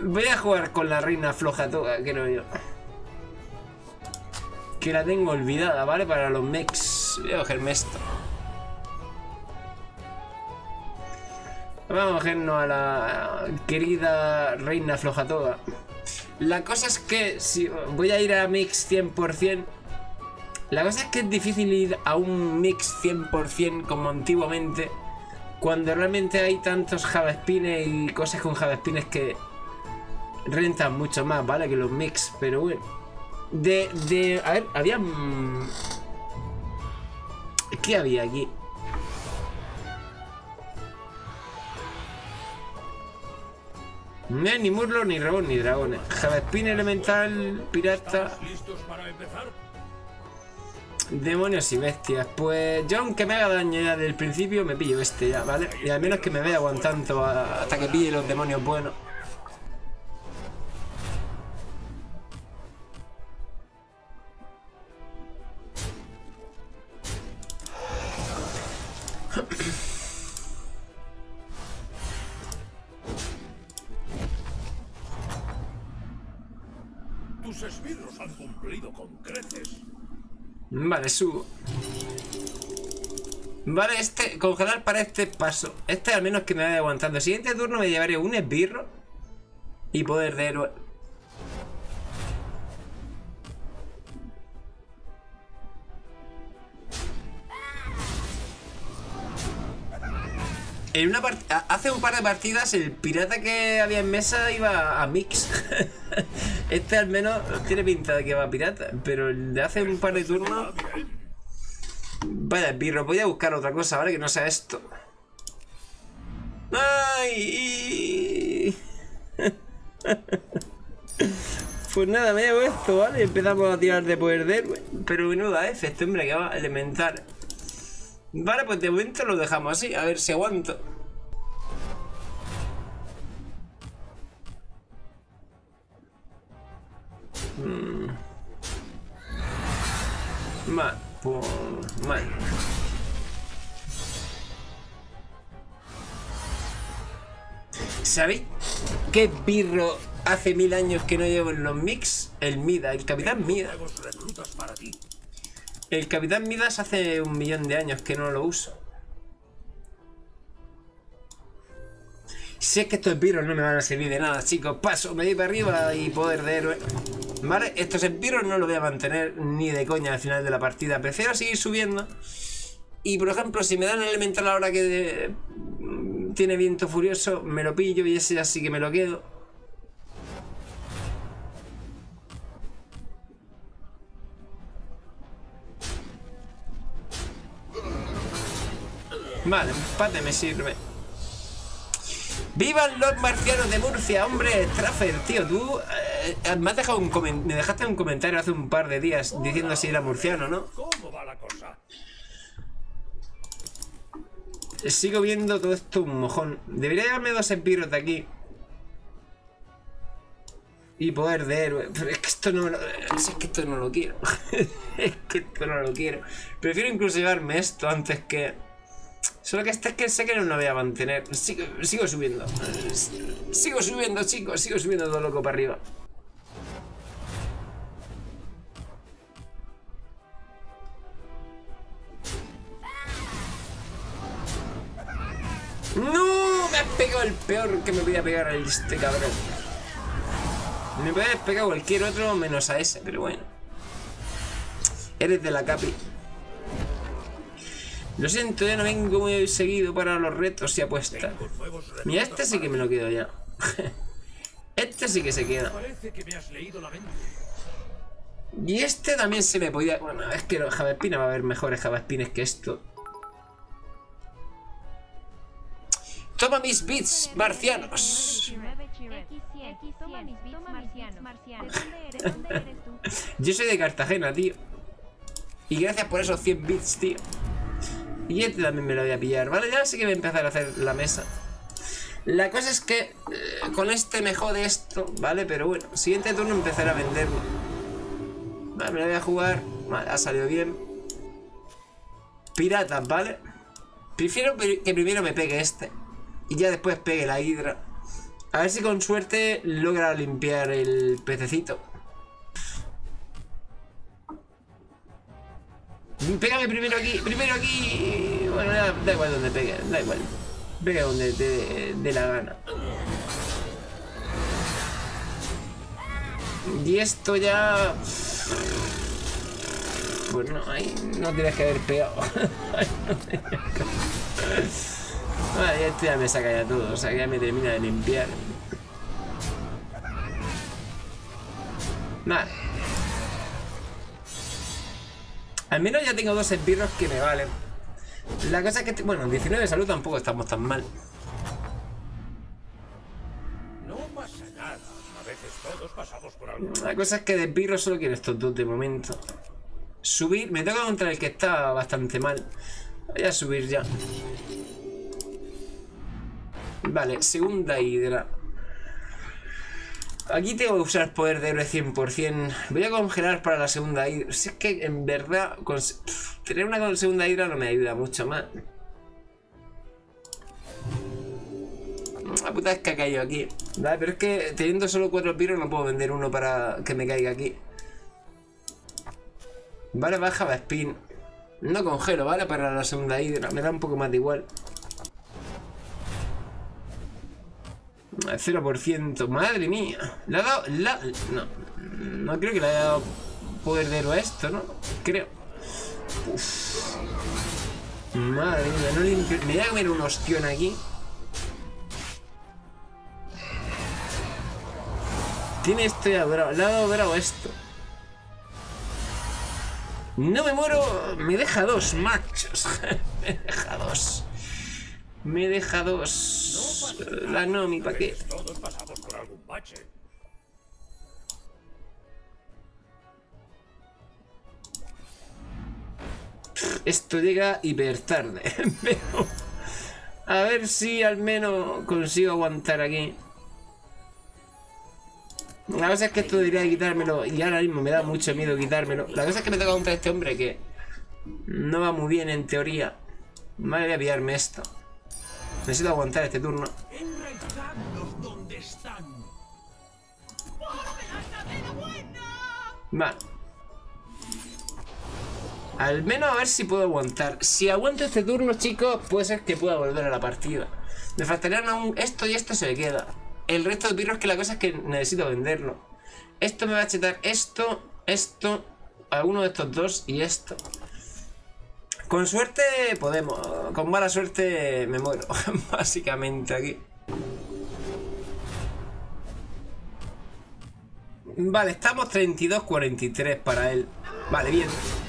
Voy a jugar con la reina floja toda, creo yo. Que la tengo olvidada, ¿vale? Para los mechs. Voy a cogerme esto. Vamos a cogernos a la querida reina floja toda. La cosa es que si voy a ir a mix 100%. La cosa es que es difícil ir a un mix 100% como antiguamente, cuando realmente hay tantos Javaspines y cosas con Javaspines que rentan mucho más, ¿vale? Que los mix, pero bueno. A ver, había... ¿Qué había aquí? No hay ni murlos, ni robos, ni dragones. Javaspin elemental, pirata... Demonios y bestias. Pues yo, aunque me haga daño ya del principio, me pillo este ya, ¿vale? Y al menos que me vaya aguantando hasta que pille los demonios buenos. Tus esbirros han cumplido con creces. Vale, subo. Vale, congelar para este paso. Este al menos que me vaya aguantando. El siguiente turno me llevaré un esbirro y poder de héroe. Hace un par de partidas el pirata que había en mesa iba a mix. Este al menos tiene pinta de que va a pirata, pero el de hace un par de turnos... Vaya, pirro, voy a buscar otra cosa, ¿vale? Que no sea esto. ¡Ay! Pues nada, me llevo esto, ¿vale? Empezamos a tirar de poder de héroe. Pero menuda F, este hombre que va a elementar. Vale, pues de momento lo dejamos así, a ver si aguanto. Mal, pues mal. ¿Sabéis qué birro hace 1000 años que no llevo en los mix? El Mida, el Capitán Mida. El Capitán Midas hace 1.000.000 de años que no lo uso. Si es que estos esbirros no me van a servir de nada, chicos. Paso, me voy para arriba y poder de héroe. Vale, estos esbirros no los voy a mantener ni de coña al final de la partida. Prefiero seguir subiendo. Y por ejemplo, si me dan el elemental ahora que tiene viento furioso, me lo pillo y ese así que me lo quedo. Vale, empate me sirve. ¡Vivan los marcianos de Murcia! Hombre, Straffer, tío, tú me has dejado me dejaste un comentario hace un par de días diciendo si era murciano, ¿no? ¿Cómo va la cosa? Sigo viendo todo esto un mojón. Debería llevarme 2 esbirros de aquí. Y poder de héroe. Pero es que esto no lo... Es que esto no lo quiero. Es que esto no lo quiero. Prefiero incluso llevarme esto antes que... Solo que este es que sé que no lo voy a mantener. Sigo subiendo. Sigo subiendo, chicos. Sigo subiendo todo loco para arriba. ¡No! Me has pegado el peor que me voy a pegar a este cabrón. Me puede haber pegado cualquier otro menos a ese, pero bueno. Eres de la capi. Lo siento, ya no vengo muy seguido para los retos y apuestas. Mira, este sí que me lo quedo ya. Este sí que se queda. Y este también se me podía... Bueno, es que los Javaspines va a haber mejores Javaspines que esto. Toma mis bits, marcianos. Yo soy de Cartagena, tío. Y gracias por esos 100 bits, tío. Y este también me lo voy a pillar, ¿vale? Ya sé que voy a empezar a hacer la mesa. La cosa es que con este me jode esto, ¿vale? Pero bueno, siguiente turno empezaré a venderlo. Vale, me lo voy a jugar. Vale, ha salido bien. Piratas, ¿vale? Prefiero que primero me pegue este y ya después pegue la hidra. A ver si con suerte logra limpiar el pececito. Pégame primero aquí, primero aquí. Bueno, da igual donde pegue, da igual. Pega donde te dé la gana. Y esto ya... Pues no, ahí no tienes que haber pegado. Vale, esto ya me saca ya todo, o sea que ya me termina de limpiar. Vale. Al menos ya tengo 2 esbirros que me valen. La cosa es que, bueno, 19 de salud tampoco estamos tan mal. No pasa nada. A veces todos pasamos por algo. La cosa es que de esbirros solo quiero estos 2 de momento. Subir, me toca contra el que está bastante mal. Voy a subir ya. Vale, segunda hidra. Aquí tengo que usar poder de héroe 100%. Voy a congelar para la segunda hidra. Si es que en verdad tener una segunda hidra no me ayuda mucho más. La puta es que ha caído aquí. Vale, pero es que teniendo solo 4 piros no puedo vender uno para que me caiga aquí. Vale, baja va spin. No congelo, ¿vale? Para la segunda hidra. Me da un poco más de igual. 0%. Madre mía. Le ha dado... No creo que le haya dado poder de héroe a esto, ¿no? Creo. Uf. Madre mía. No limpio. Me voy a comer un ostión aquí. Tiene esto ya dorado. Le ha dado dorado esto. No me muero. Me deja 2, machos. Me deja 2. Me deja 2. La Nomi, ¿para qué? Todos pasamos por algún bache. Esto llega hiper tarde. Pero a ver si al menos consigo aguantar aquí. La cosa es que esto debería quitármelo. Y ahora mismo me da mucho miedo quitármelo. La cosa es que me toca contra este hombre que no va muy bien en teoría. Vale, voy a pillarme esto. Necesito aguantar este turno. Vale. Al menos a ver si puedo aguantar. Si aguanto este turno, chicos, puede ser que pueda volver a la partida. Me faltarían aún esto y esto se me queda. El resto de pirros, que la cosa es que necesito venderlo. Esto me va a chetar esto, alguno de estos 2 y esto. Con suerte podemos. Con mala suerte me muero. Básicamente aquí. Vale, estamos 32-43 para él. Vale, bien.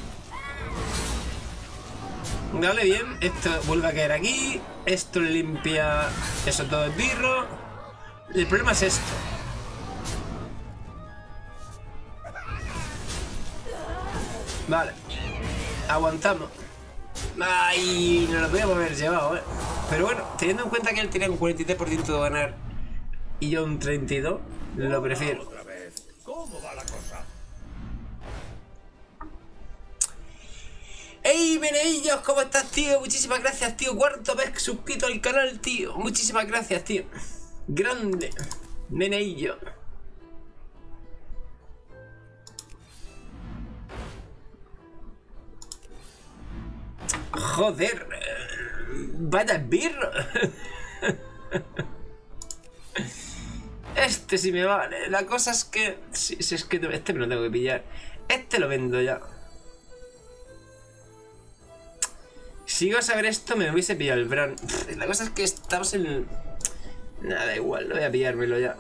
Vale, bien. Esto vuelve a caer aquí. Esto limpia esos 2 esbirros. El problema es esto. Vale. Aguantamos. Ay, no lo podíamos haber llevado, Pero bueno, teniendo en cuenta que él tenía un 43% de ganar y yo un 32%, lo prefiero. Otra vez. ¿Cómo va la cosa? ¡Ey, Meneillos! ¿Cómo estás, tío? Muchísimas gracias, tío. Cuarto vez suscrito al canal, tío. Muchísimas gracias, tío. Grande. Meneillo. Joder. Vaya birro. Este sí me vale. La cosa es que... Si es que este me lo tengo que pillar. Este lo vendo ya. Si iba a saber esto, me hubiese pillado el Bran. La cosa es que estamos en... Nada, igual, no voy a pillármelo ya.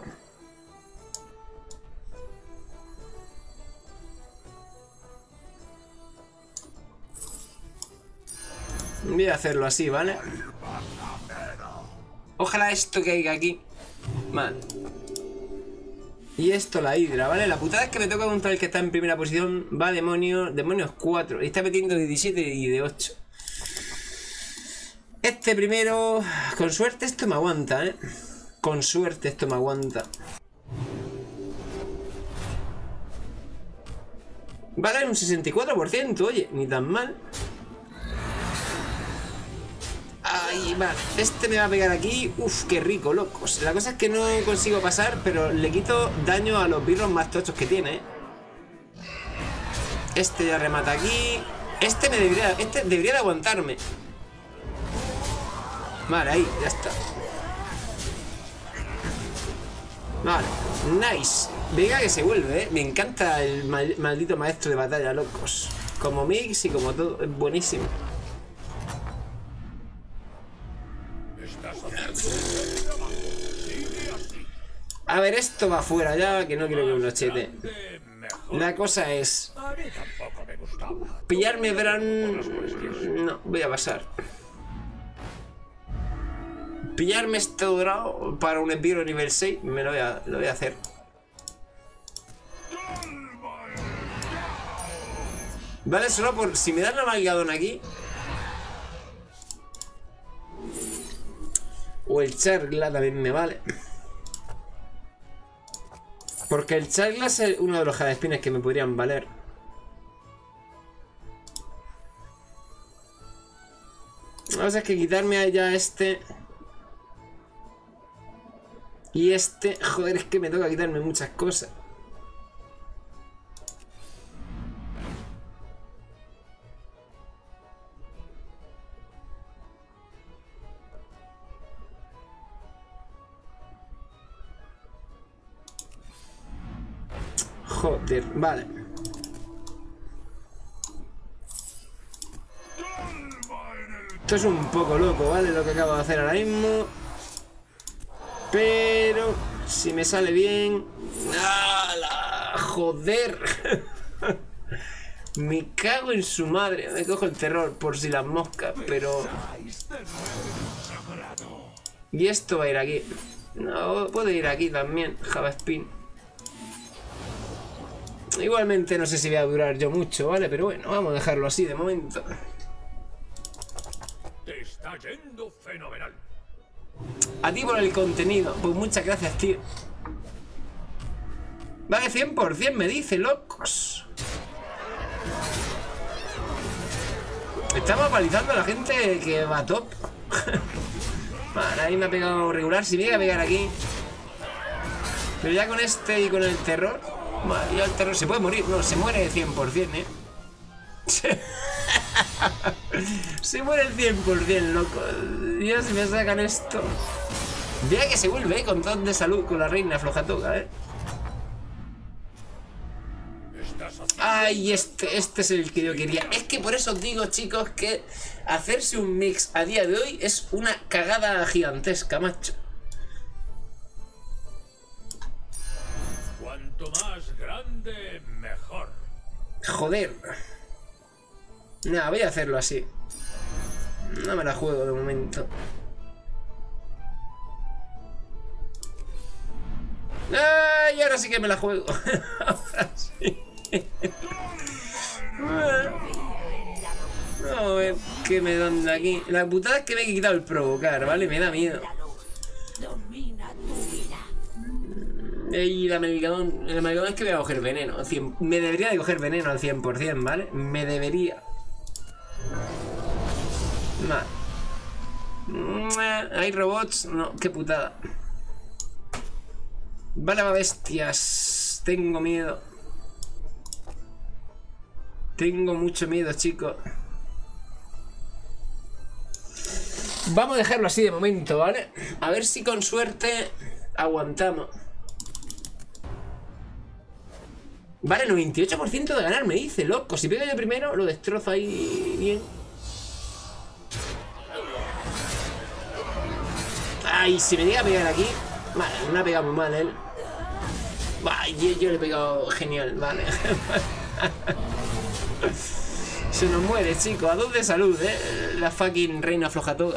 Voy a hacerlo así, ¿vale? Ojalá esto caiga aquí. Vale. Y esto la hidra, ¿vale? La putada es que me toca contra el que está en primera posición. Va demonio. Demonios 4. Y está metiendo de 17 y de 8. Este primero... Con suerte esto me aguanta, Con suerte esto me aguanta. Vale, un 64%, oye, ni tan mal. Ay, aquí, vale. Este me va a pegar aquí. Uf, qué rico, locos. La cosa es que no consigo pasar, pero le quito daño a los birros más tochos que tiene. Este ya remata aquí. Este debería de aguantarme. Vale, ahí, ya está. Vale, nice. Venga que se vuelve, Me encanta el maldito maestro de batalla, locos. Como mix y como todo, es buenísimo. A ver, esto va afuera ya, que no quiero que me lo chete. La cosa es... pillarme Bran... No, voy a pasar. Pillarme este dorado para un Epiro nivel 6, lo voy a hacer. Vale, solo por... si me dan la Malgadón aquí... o el Chargla también me vale. Porque el Chargla es uno de los Jadespines que me podrían valer. Vamos a que quitarme allá este... y este... joder, es que me toca quitarme muchas cosas. Joder, vale. Esto es un poco loco, ¿vale? Lo que acabo de hacer ahora mismo. Pero si me sale bien... ¡Hala! ¡Joder! Me cago en su madre. Me cojo el terror por si las moscas, pero... y esto va a ir aquí. No, puede ir aquí también, Javaspin. Igualmente no sé si voy a durar yo mucho, ¿vale? Pero bueno, vamos a dejarlo así de momento. Te está yendo fenomenal. A ti por el contenido. Pues muchas gracias, tío. Vale, 100% me dice, locos. Estamos palizando a la gente que va top. Vale, ahí me ha pegado regular. Si me llega a pegar aquí. Pero ya con este y con el terror... vale, ya el terror se puede morir. No, se muere 100%, Se muere el 100%, loco. Ya si me sacan esto. Vea que se vuelve, con don de salud con la reina flojatoga, Ay, este es el que yo quería. Es que por eso os digo, chicos, que hacerse un mix a día de hoy es una cagada gigantesca, macho. Cuanto más grande, mejor. Joder. Nada, voy a hacerlo así. No me la juego de momento. ¡Ay! Ahora sí que me la juego. Ahora sí. A ver qué me dan de aquí. La putada es que me he quitado el provocar, ¿vale? Me da miedo. Y la Melgadón. El Melgadón es que voy a coger veneno. Me debería de coger veneno al 100%, ¿vale? Me debería. Vale. ¿Hay robots? No, qué putada. Vale, va, bestias. Tengo miedo. Tengo mucho miedo, chicos. Vamos a dejarlo así de momento, ¿vale? A ver si con suerte aguantamos. Vale, 98% de ganar, me dice, loco. Si pego yo primero, lo destrozo ahí bien. Ay, si me llega a pegar aquí. Vale, me ha pegado muy mal él. Vale, yo le he pegado genial, vale. Se nos muere, chicos. A 2 de salud, la fucking reina flojatoga.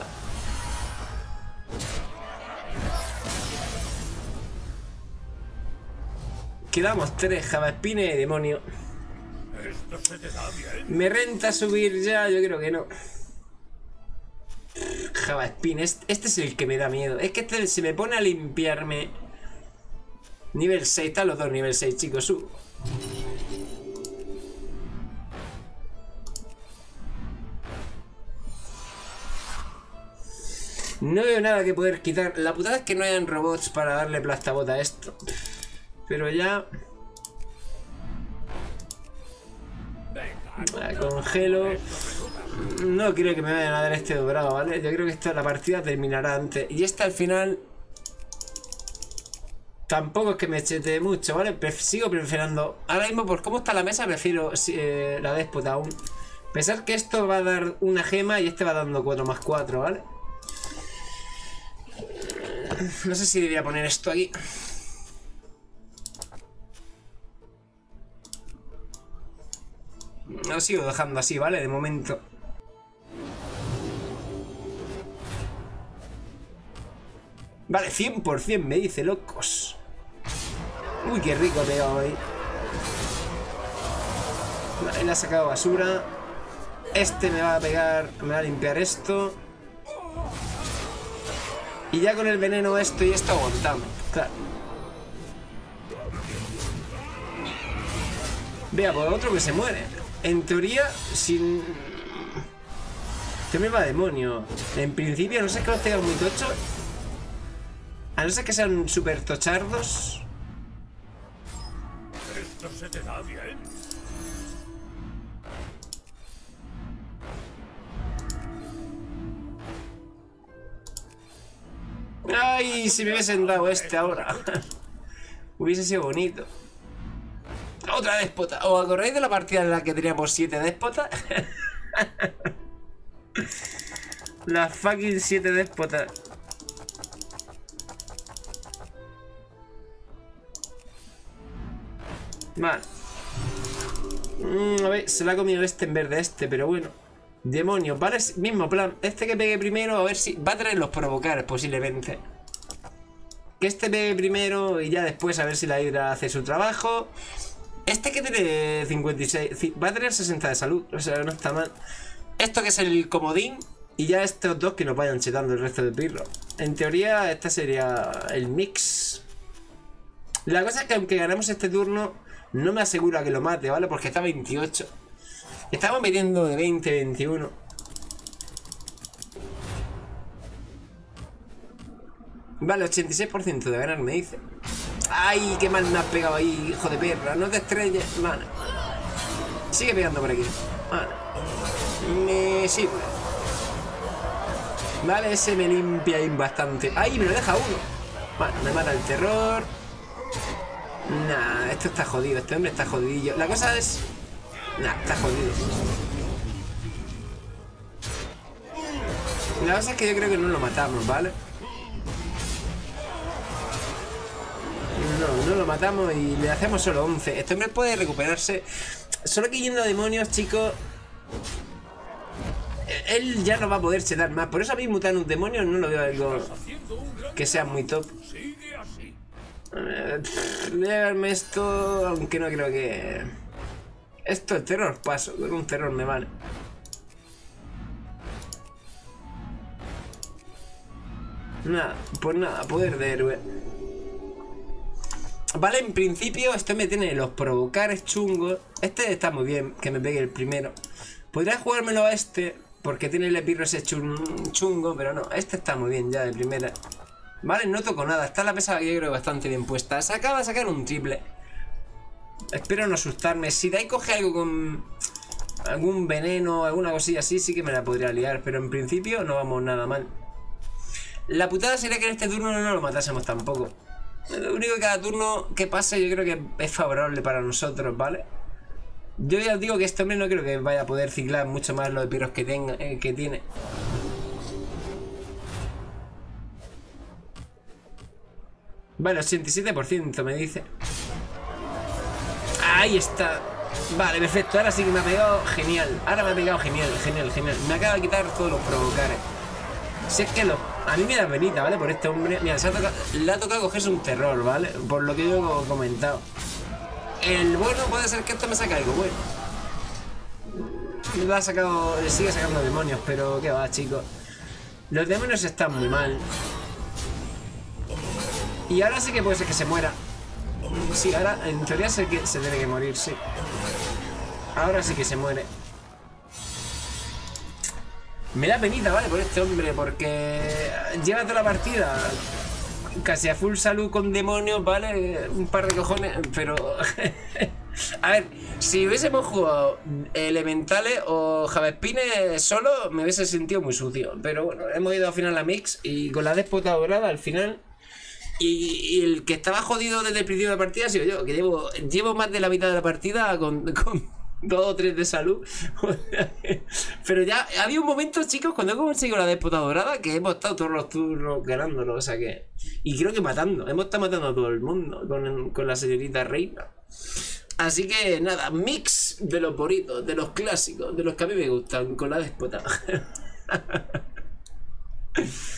Quedamos 3, Javaspine y demonio. Esto se te da bien. ¿Me renta subir ya? Yo creo que no. Javaspine, este es el que me da miedo. Es que este se me pone a limpiarme. Nivel 6, están los dos nivel 6, chicos. Subo. No veo nada que poder quitar. La putada es que no hayan robots para darle plastabota a esto. Pero ya... Vale, congelo. No creo que me vayan a dar este dorado, ¿vale? Yo creo que la partida terminará antes. Y esta al final... Tampoco es que me chete mucho, ¿vale? Sigo prefiriendo... Ahora mismo, por cómo está la mesa, prefiero la déspota aún. Pensar que esto va a dar una gema y este va dando 4+4, ¿vale? No sé si debería poner esto aquí. Lo sigo dejando así, ¿vale? De momento. Vale, 100% me dice, locos. Uy, qué rico he pegado ahí. Vale, le ha sacado basura. Este me va a pegar, me va a limpiar esto. Y ya con el veneno esto y esto aguantamos. Claro. Vea, pues otro que se muere. En teoría, sin... Este me va demonio. En principio, no sé que los tengan muy tochos. A no ser que sean súper tochardos. Esto se te da bien. Ay, si me hubiesen dado este ahora. Hubiese sido bonito. Otra déspota. ¿Os acordáis de la partida en la que teníamos 7 déspotas? Las fucking 7 déspotas. Vale. A ver, se la ha comido este en vez de este, pero bueno. Demonios, ¿vale? Mismo plan. Este que pegue primero, a ver si... Va a tener los provocar, posiblemente. Que este pegue primero y ya después a ver si la hidra hace su trabajo. Este que tiene 56... Va a tener 60 de salud, o sea, no está mal. Esto que es el comodín. Y ya estos dos que nos vayan chetando el resto de pirros. En teoría, este sería el mix. La cosa es que aunque ganamos este turno, no me asegura que lo mate, ¿vale? Porque está 28. Estamos metiendo de 20, 21. Vale, 86% de ganar, me dice. ¡Ay, qué mal me has pegado ahí, hijo de perra! No te estrelles, mano. Sigue pegando por aquí. Vale. Me sirve. Vale, ese me limpia ahí bastante. ¡Ay, me lo deja uno! Vale, me mata el terror. Nah, esto está jodido. Este hombre está jodidillo. La cosa es... Nah, está jodido. La cosa es que yo creo que no lo matamos, ¿vale? No lo matamos y le hacemos solo 11. Este hombre puede recuperarse. Solo que yendo a demonios, chicos, él ya no va a poder chetar más. Por eso a mí mutar un demonio no lo veo algo que sea muy top. Voy a darme esto, aunque no creo que... Esto, el terror, paso. Con un terror me vale. Nada, pues nada, poder de héroe. Vale, en principio este me tiene los provocares chungos. Este está muy bien, que me pegue el primero. Podría jugármelo a este, porque tiene el epirro ese chungo, pero no, este está muy bien ya de primera. Vale, no toco nada, está la mesa yo creo bastante bien puesta. Se acaba de sacar un triple. Espero no asustarme. Si de ahí coge algo con algún veneno, alguna cosilla así, sí que me la podría liar. Pero en principio no vamos nada mal. La putada sería que en este turno no lo matásemos tampoco. Lo único que cada turno que pase yo creo que es favorable para nosotros, ¿vale? Yo ya os digo que este hombre no creo que vaya a poder ciclar mucho más los epirros que tiene. Vale, 87% me dice. Ahí está. Vale, perfecto, ahora sí que me ha pegado genial. Ahora me ha pegado genial. Me acaba de quitar todos los provocares. Si es que a mí me da penita, ¿vale? Por este hombre. Mira, le ha tocado cogerse un terror, ¿vale? Por lo que yo he comentado. El bueno puede ser que esto me saque algo bueno. Le sigue sacando demonios, pero qué va, chicos. Los demonios están muy mal. Y ahora sí que puede ser que se muera. Sí, ahora en teoría sé que se tiene que morir, sí. Ahora sí que se muere. Me da penita, ¿vale? Por este hombre, porque lleva toda la partida casi a full salud con demonios, ¿vale? Un par de cojones, pero... A ver, si hubiésemos jugado elementales o Javespines solo, me hubiese sentido muy sucio. Pero bueno, hemos ido al final a Mix y con la déspota dorada al final. Y el que estaba jodido desde el principio de la partida ha sido yo, que llevo más de la mitad de la partida con 2 o 3 de salud. Pero ya había un momento, chicos, cuando he conseguido la déspota dorada, que hemos estado todos los turnos ganándolo, o sea que... Y creo que matando, hemos estado matando a todo el mundo con la señorita reina. Así que nada, mix de los bonitos, de los clásicos, de los que a mí me gustan, con la déspota.